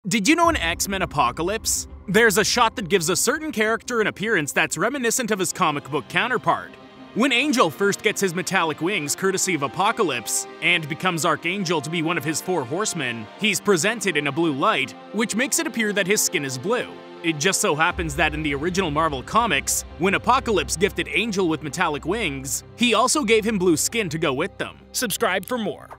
Did you know in X-Men Apocalypse, there's a shot that gives a certain character an appearance that's reminiscent of his comic book counterpart? When Angel first gets his metallic wings courtesy of Apocalypse, and becomes Archangel to be one of his Four Horsemen, he's presented in a blue light, which makes it appear that his skin is blue. It just so happens that in the original Marvel comics, when Apocalypse gifted Angel with metallic wings, he also gave him blue skin to go with them. Subscribe for more.